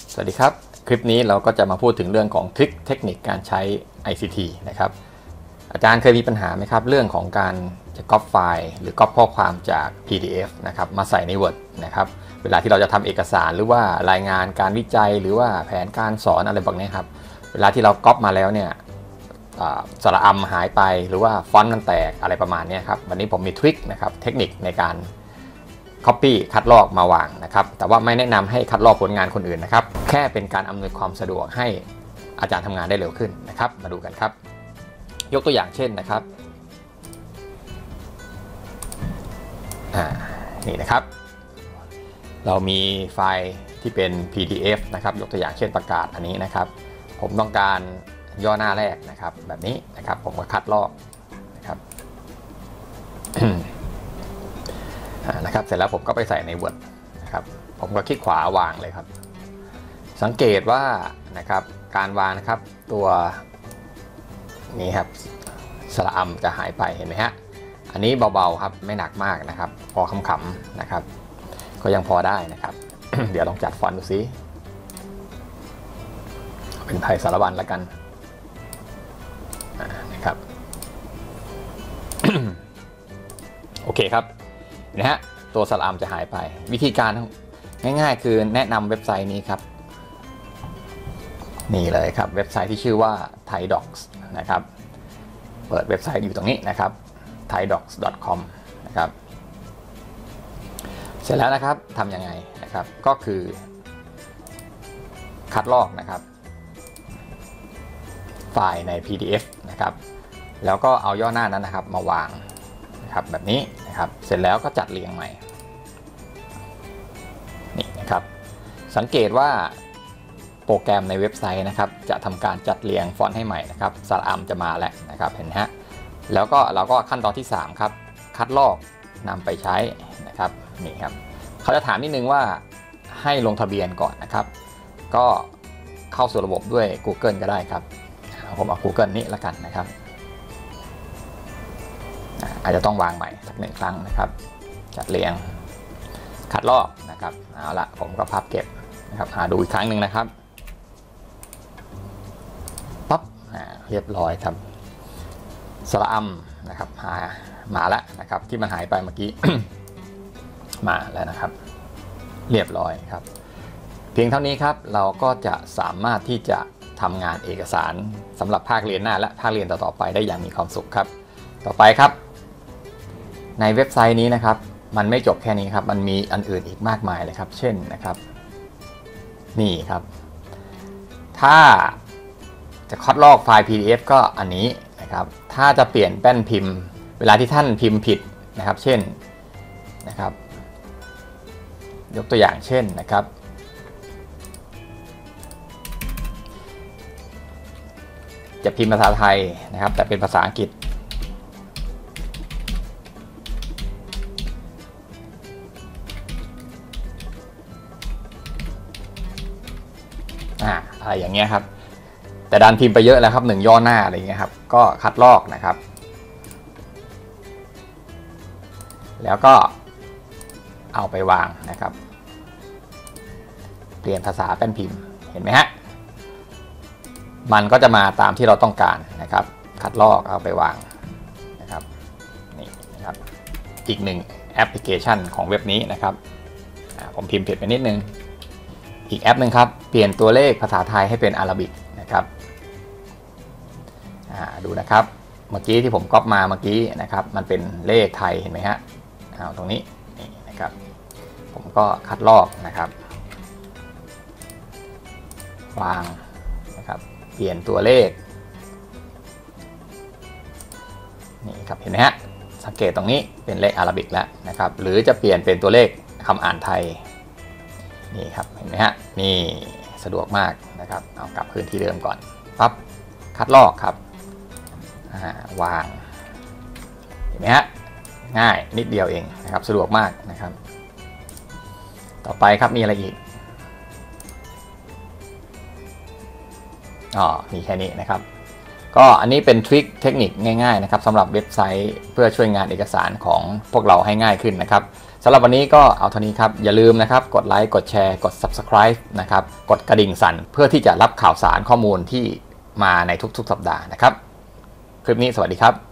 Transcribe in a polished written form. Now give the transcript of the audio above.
สวัสดีครับคลิปนี้เราก็จะมาพูดถึงเรื่องของทริคเทคนิคการใช้ ICT นะครับอาจารย์เคยมีปัญหาไหมครับเรื่องของการจะก๊อปไฟล์หรือก๊อปข้อความจาก PDF นะครับมาใส่ใน Word นะครับเวลาที่เราจะทำเอกสารหรือว่ารายงานการวิจัยหรือว่าแผนการสอนอะไรแบบนี้ครับเวลาที่เราก๊อปมาแล้วเนี่ยสระอัมหายไปหรือว่าฟอนต์มันแตกอะไรประมาณนี้ครับวันนี้ผมมีทริคนะครับเทคนิคในการCopy คัดลอกมาวางนะครับแต่ว่าไม่แนะนำให้คัดลอกผลงานคนอื่นนะครับแค่เป็นการอำนวยความสะดวกให้อาจารย์ทำงานได้เร็วขึ้นนะครับมาดูกันครับยกตัวอย่างเช่นนะครับนี่นะครับเรามีไฟล์ที่เป็น PDF นะครับยกตัวอย่างเช่นประกาศอันนี้นะครับผมต้องการย่อหน้าแรกนะครับแบบนี้นะครับผมก็คัดลอกนะครับ นะครับเสร็จแล้วผมก็ไปใส่ใน Word นะครับผมก็คลิกขวาวางเลยครับสังเกตว่านะครับการวางนะครับตัวนี้ครับสระอัมจะหายไปเห็นไหมฮะอันนี้เบาๆครับไม่หนักมากนะครับพอขำๆนะครับก็ยังพอได้นะครับ เดี๋ยวลองจัดฟอนต์ดูซิเป็นไทยสารบัญแล้วกันนะครับ โอเคครับนะฮะตัวสระอัมจะหายไปวิธีการง่ายๆคือแนะนำเว็บไซต์นี้ครับนี่เลยครับเว็บไซต์ที่ชื่อว่า thaidocs นะครับเปิดเว็บไซต์อยู่ตรงนี้นะครับ thaidocs.com นะครับเสร็จแล้วนะครับทำยังไงนะครับก็คือคัดลอกนะครับไฟล์ใน PDF นะครับแล้วก็เอาย่อหน้านั้นนะครับมาวางนะครับแบบนี้นะครับเสร็จแล้วก็จัดเรียงใหม่นี่นะครับสังเกตว่าโปรแกรมในเว็บไซต์นะครับจะทำการจัดเรียงฟอนต์ให้ใหม่นะครับสระอัมจะมาแล้วนะครับเห็นไหมฮะแล้วก็เราก็ขั้นตอนที่3ครับคัดลอกนำไปใช้นะครับนี่ครับเขาจะถามนิดนึงว่าให้ลงทะเบียนก่อนนะครับก็เข้าสู่ระบบด้วย Google ก็ได้ครับผมเอา Google นี้ละกันนะครับอาจจะต้องวางใหม่สัก1ครั้งนะครับจัดเรียงคัดลอกนะครับเอาละผมก็พับเก็บนะครับหาดูอีกครั้งหนึ่งนะครับปั๊บเรียบร้อยครับสระอัมนะครับมาแล้วนะครับที่มันหายไปเมื่อกี้ มาแล้วนะครับเรียบร้อยครับเพียงเท่านี้ครับเราก็จะสามารถที่จะทำงานเอกสารสำหรับภาคเรียนหน้าและภาคเรียนต่อๆไปได้อย่างมีความสุขครับต่อไปครับในเว็บไซต์นี้นะครับมันไม่จบแค่นี้ครับมันมีอันอื่นอีกมากมายเลยครับเช่นนะครับนี่ครับถ้าจะคัดลอกไฟล์ PDF ก็อันนี้นะครับถ้าจะเปลี่ยนแป้นพิมพ์เวลาที่ท่านพิมพ์ผิดนะครับเช่นนะครับยกตัวอย่างเช่นนะครับจะพิมพ์ภาษาไทยนะครับแต่เป็นภาษาอังกฤษอะไรอย่างเงี้ยครับแต่ดันพิมพ์ไปเยอะแล้วครับ1ย่อหน้าอะไรอย่างเงี้ยครับก็คัดลอกนะครับแล้วก็เอาไปวางนะครับเปลี่ยนภาษาแป้นพิมพ์เห็นไหมฮะมันก็จะมาตามที่เราต้องการนะครับคัดลอกเอาไปวางนะครับนี่นะครับอีก1แอปพลิเคชันของเว็บนี้นะครับผมพิมพ์ผิดไปนิดนึงอีกแอปหนึ่งครับเปลี่ยนตัวเลขภาษาไทยให้เป็นอาราบิกนะครับดูนะครับเมื่อกี้ที่ผมก๊อปมาเมื่อกี้นะครับมันเป็นเลขไทยเห็นไหมฮะเอาตรงนี้นี่นะครับผมก็คัดลอกนะครับวางนะครับเปลี่ยนตัวเลขนี่ครับเห็นไหมฮะสังเกตตรงนี้เป็นเลขอาราบิกแล้วนะครับหรือจะเปลี่ยนเป็นตัวเลขคำอ่านไทยนี่ครับเห็นไหมฮะนี่สะดวกมากนะครับเอากลับคืนที่เดิมก่อนปั๊บคัดลอกครับวางเห็นไหมฮะง่ายนิดเดียวเองนะครับสะดวกมากนะครับต่อไปครับมีอะไรอีกมีแค่นี้นะครับก็อันนี้เป็นทริคเทคนิคง่ายๆนะครับสำหรับเว็บไซต์เพื่อช่วยงานเอกสารของพวกเราให้ง่ายขึ้นนะครับสำหรับวันนี้ก็เอาเท่านี้ครับอย่าลืมนะครับกดไลค์กดแชร์กด Subscribe นะครับกดกระดิ่งสั่นเพื่อที่จะรับข่าวสารข้อมูลที่มาในทุกๆสัปดาห์นะครับคลิปนี้สวัสดีครับ